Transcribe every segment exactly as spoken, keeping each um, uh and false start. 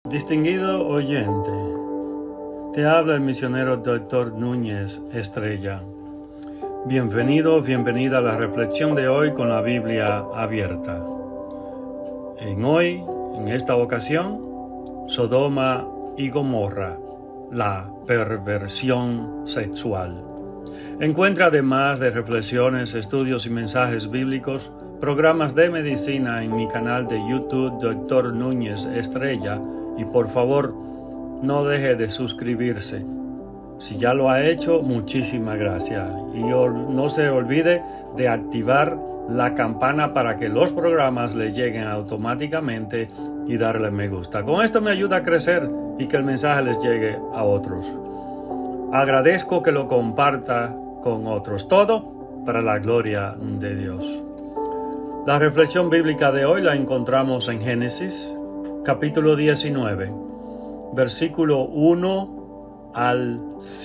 Distinguido oyente, te habla el misionero doctor Núñez Estrella. Bienvenido, bienvenida a la reflexión de hoy con la Biblia abierta. En hoy, en esta ocasión, Sodoma y Gomorra, la perversión sexual. Encuentra además de reflexiones, estudios y mensajes bíblicos, programas de medicina en mi canal de YouTube doctor Núñez Estrella. Y por favor, no deje de suscribirse. Si ya lo ha hecho, muchísimas gracias. Y no se olvide de activar la campana para que los programas le lleguen automáticamente y darle me gusta. Con esto me ayuda a crecer y que el mensaje les llegue a otros. Agradezco que lo comparta con otros. Todo para la gloria de Dios. La reflexión bíblica de hoy la encontramos en Génesis, capítulo diecinueve, versículo uno al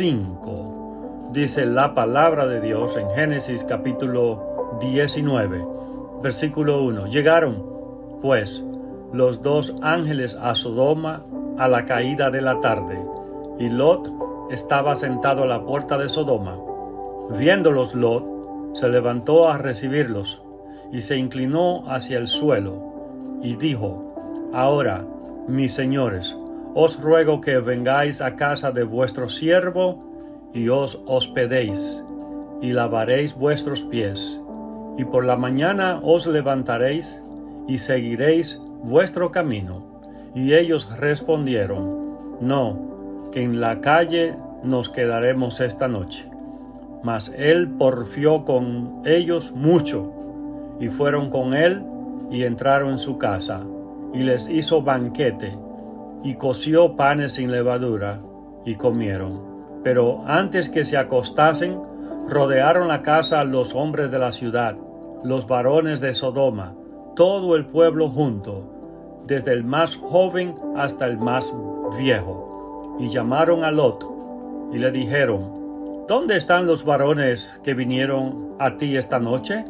cinco. Dice la palabra de Dios en Génesis capítulo diecinueve, versículo uno. Llegaron, pues, los dos ángeles a Sodoma a la caída de la tarde, y Lot estaba sentado a la puerta de Sodoma. Viéndolos Lot, se levantó a recibirlos, y se inclinó hacia el suelo, y dijo: Ahora, mis señores, os ruego que vengáis a casa de vuestro siervo y os hospedéis, y lavaréis vuestros pies, y por la mañana os levantaréis y seguiréis vuestro camino. Y ellos respondieron: No, que en la calle nos quedaremos esta noche. Mas él porfió con ellos mucho, y fueron con él y entraron en su casa. Y les hizo banquete, y coció panes sin levadura, y comieron. Pero antes que se acostasen, rodearon la casa los hombres de la ciudad, los varones de Sodoma, todo el pueblo junto, desde el más joven hasta el más viejo. Y llamaron a Lot, y le dijeron: ¿Dónde están los varones que vinieron a ti esta noche?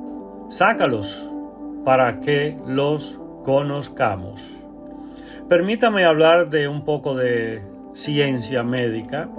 Sácalos, para que los conozcamos. Permítame hablar de un poco de ciencia médica.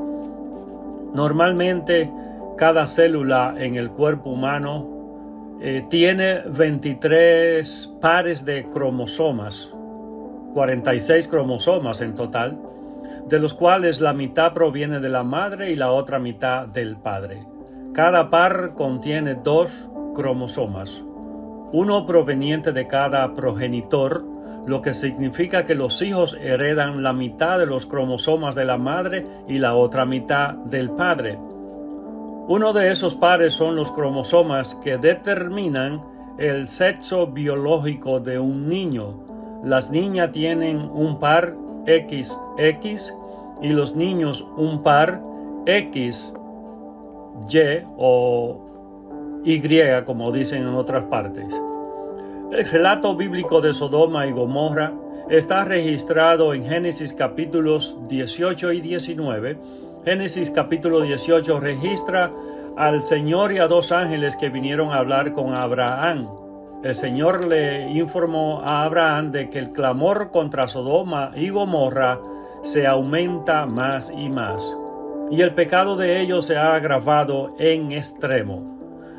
Normalmente, cada célula en el cuerpo humano eh, tiene veintitrés pares de cromosomas, cuarenta y seis cromosomas en total, de los cuales la mitad proviene de la madre y la otra mitad del padre. Cada par contiene dos cromosomas, uno proveniente de cada progenitor, lo que significa que los hijos heredan la mitad de los cromosomas de la madre y la otra mitad del padre. Uno de esos pares son los cromosomas que determinan el sexo biológico de un niño. Las niñas tienen un par equis equis y los niños un par equis ye o Y, como dicen en otras partes. El relato bíblico de Sodoma y Gomorra está registrado en Génesis capítulos dieciocho y diecinueve. Génesis capítulo dieciocho registra al Señor y a dos ángeles que vinieron a hablar con Abraham. El Señor le informó a Abraham de que el clamor contra Sodoma y Gomorra se aumenta más y más, y el pecado de ellos se ha agravado en extremo.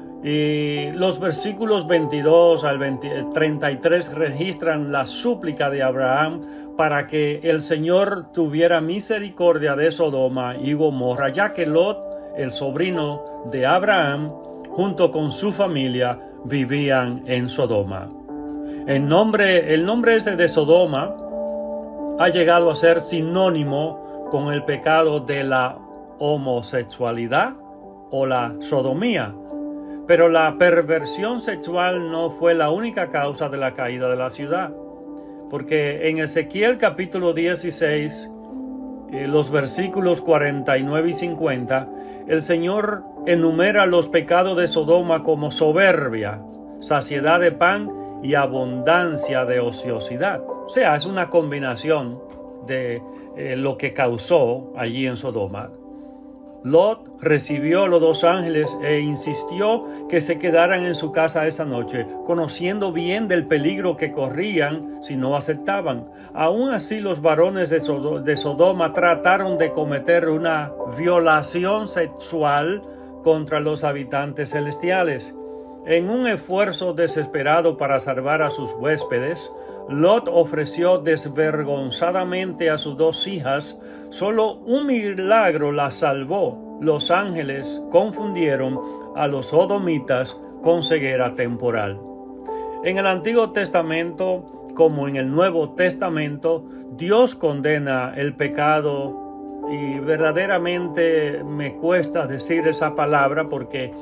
Y los versículos veintidós al treinta y tres registran la súplica de Abraham para que el Señor tuviera misericordia de Sodoma y Gomorra, ya que Lot, el sobrino de Abraham, junto con su familia, vivían en Sodoma. El nombre, el nombre ese de Sodoma ha llegado a ser sinónimo con el pecado de la homosexualidad o la sodomía. Pero la perversión sexual no fue la única causa de la caída de la ciudad, porque en Ezequiel capítulo dieciséis, eh, los versículos cuarenta y nueve y cincuenta, el Señor enumera los pecados de Sodoma como soberbia, saciedad de pan y abundancia de ociosidad. O sea, es una combinación de eh, lo que causó allí en Sodoma. Lot recibió a los dos ángeles e insistió que se quedaran en su casa esa noche, conociendo bien del peligro que corrían si no aceptaban. Aún así, los varones de Sodoma trataron de cometer una violación sexual contra los habitantes celestiales. En un esfuerzo desesperado para salvar a sus huéspedes, Lot ofreció desvergonzadamente a sus dos hijas. Solo un milagro las salvó. Los ángeles confundieron a los sodomitas con ceguera temporal. En el Antiguo Testamento, como en el Nuevo Testamento, Dios condena el pecado, y verdaderamente me cuesta decir esa palabra porque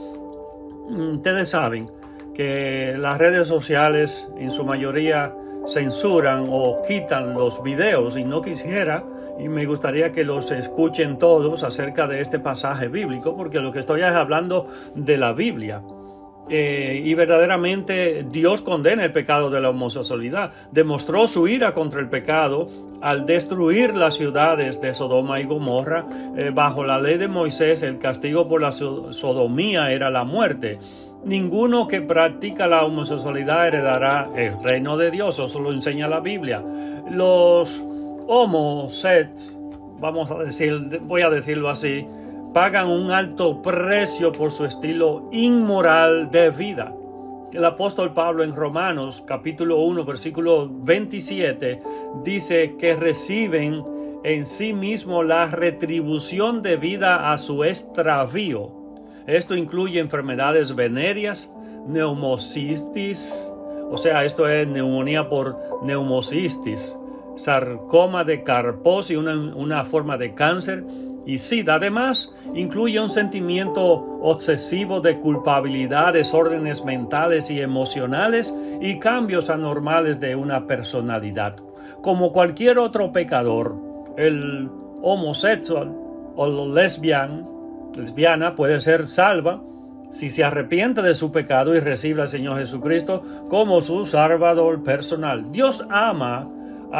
ustedes saben que las redes sociales en su mayoría censuran o quitan los videos, y no quisiera y me gustaría que los escuchen todos acerca de este pasaje bíblico, porque lo que estoy es hablando de la Biblia. Eh, y verdaderamente Dios condena el pecado de la homosexualidad. Demostró su ira contra el pecado al destruir las ciudades de Sodoma y Gomorra. Eh, bajo la ley de Moisés, el castigo por la sodomía era la muerte. Ninguno que practica la homosexualidad heredará el reino de Dios. Eso lo enseña la Biblia. Los homosexuales, vamos a decir, voy a decirlo así, pagan un alto precio por su estilo inmoral de vida. El apóstol Pablo en Romanos capítulo uno versículo veintisiete dice que reciben en sí mismo la retribución debida a su extravío. Esto incluye enfermedades venéreas, neumocistis, o sea, esto es neumonía por neumocistis, sarcoma de Kaposi, una, una forma de cáncer, y SIDA. Además, incluye un sentimiento obsesivo de culpabilidad, desórdenes mentales y emocionales y cambios anormales de una personalidad. Como cualquier otro pecador, el homosexual o lesbian, lesbiana puede ser salva si se arrepiente de su pecado y recibe al Señor Jesucristo como su Salvador personal. Dios ama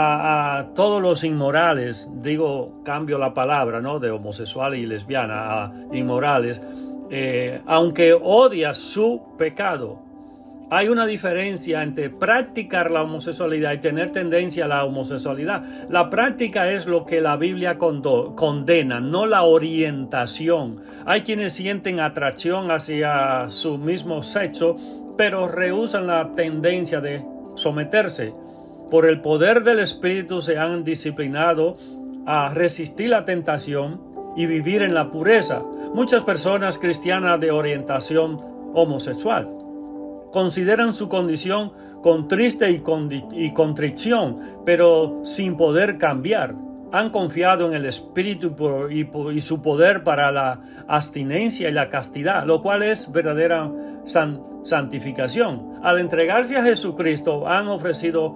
A, a todos los inmorales, digo, cambio la palabra, ¿no? De homosexual y lesbiana a inmorales, eh, aunque odia su pecado. Hay una diferencia entre practicar la homosexualidad y tener tendencia a la homosexualidad. La práctica es lo que la Biblia condo, condena, no la orientación. Hay quienes sienten atracción hacia su mismo sexo, pero rehúsan la tendencia de someterse. Por el poder del Espíritu se han disciplinado a resistir la tentación y vivir en la pureza. Muchas personas cristianas de orientación homosexual consideran su condición con triste y, con, y contrición, pero sin poder cambiar. Han confiado en el Espíritu y, y, y su poder para la abstinencia y la castidad, lo cual es verdadera san, santificación. Al entregarse a Jesucristo, han ofrecido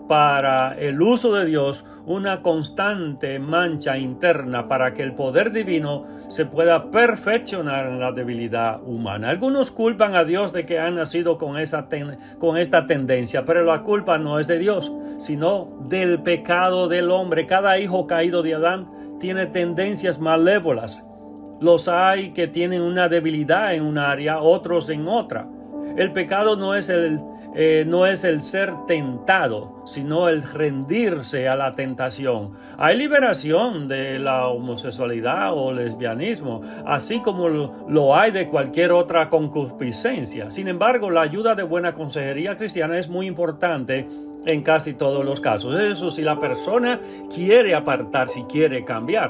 para el uso de Dios una constante mancha interna para que el poder divino se pueda perfeccionar en la debilidad humana. Algunos culpan a Dios de que han nacido con, esa ten, con esta tendencia, pero la culpa no es de Dios, sino del pecado del hombre. Cada hijo caído de Adán tiene tendencias malévolas. Los hay que tienen una debilidad en un área, otros en otra. El pecado no es el Eh, no es el ser tentado, sino el rendirse a la tentación. Hay liberación de la homosexualidad o lesbianismo, así como lo, lo hay de cualquier otra concupiscencia. Sin embargo, la ayuda de buena consejería cristiana es muy importante en casi todos los casos. Eso si la persona quiere apartar, si quiere cambiar.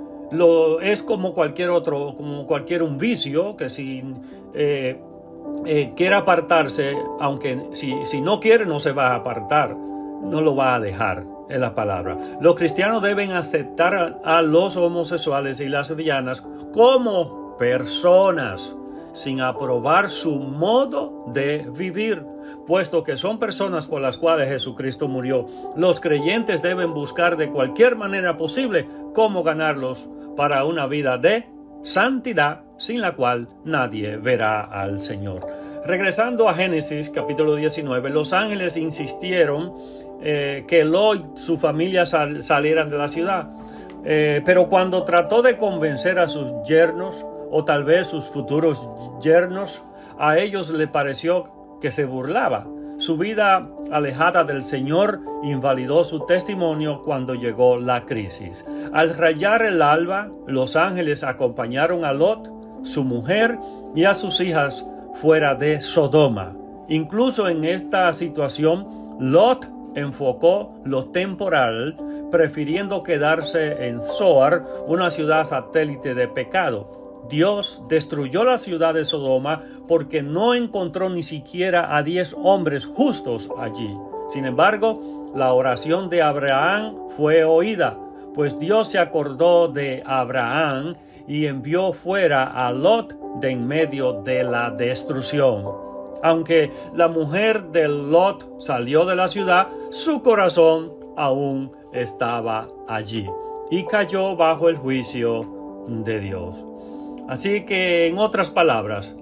Lo, es como cualquier otro, como cualquier un vicio, que si eh, Eh, quiere apartarse, aunque si, si no quiere no se va a apartar, no lo va a dejar, es la palabra. Los cristianos deben aceptar a, a los homosexuales y las lesbianas como personas, sin aprobar su modo de vivir, puesto que son personas por las cuales Jesucristo murió. Los creyentes deben buscar de cualquier manera posible cómo ganarlos para una vida de santidad, sin la cual nadie verá al Señor. Regresando a Génesis capítulo diecinueve, los ángeles insistieron eh, que Lot y su familia sal, salieran de la ciudad. Eh, pero cuando trató de convencer a sus yernos, o tal vez sus futuros yernos, a ellos le pareció que se burlaba. Su vida alejada del Señor invalidó su testimonio cuando llegó la crisis. Al rayar el alba, los ángeles acompañaron a Lot, su mujer y a sus hijas fuera de Sodoma. Incluso en esta situación, Lot enfocó lo temporal, prefiriendo quedarse en Zoar, una ciudad satélite de pecado. Dios destruyó la ciudad de Sodoma porque no encontró ni siquiera a diez hombres justos allí. Sin embargo, la oración de Abraham fue oída, pues Dios se acordó de Abraham y envió fuera a Lot de en medio de la destrucción. Aunque la mujer de Lot salió de la ciudad, su corazón aún estaba allí y cayó bajo el juicio de Dios. Así que, en otras palabras,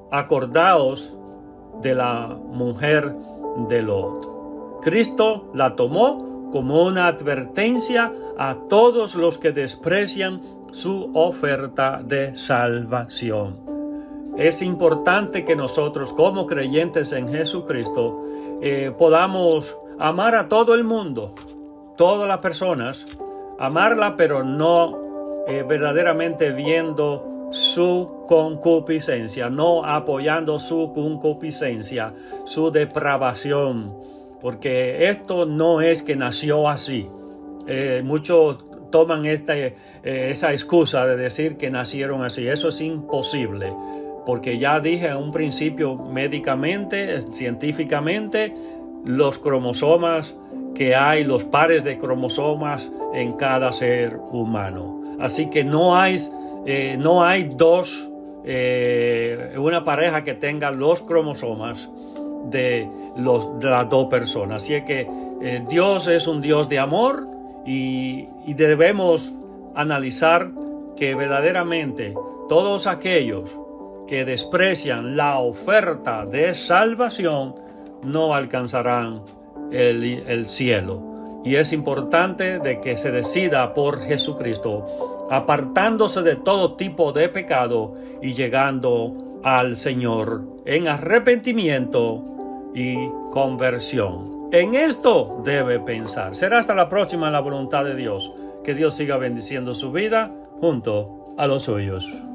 acordaos de la mujer de Lot. Cristo la tomó como una advertencia a todos los que desprecian su oferta de salvación. Es importante que nosotros, como creyentes en Jesucristo, eh, podamos amar a todo el mundo, todas las personas, amarla, pero no eh, verdaderamente viendo su concupiscencia, no apoyando su concupiscencia, su depravación, porque esto no es que nació así. Eh, muchos toman esta, eh, esa excusa de decir que nacieron así. Eso es imposible. Porque ya dije en un principio, médicamente, científicamente, los cromosomas que hay, los pares de cromosomas en cada ser humano. Así que no hay, eh, no hay dos, eh, una pareja que tenga los cromosomas de, los, de las dos personas. Así que eh, Dios es un Dios de amor y, y debemos analizar que verdaderamente todos aquellos que desprecian la oferta de salvación no alcanzarán el, el cielo. Y es importante de que se decida por Jesucristo, apartándose de todo tipo de pecado y llegando al Señor en arrepentimiento y conversión. En esto debe pensar. Será hasta la próxima en la voluntad de Dios. Que Dios siga bendiciendo su vida junto a los suyos.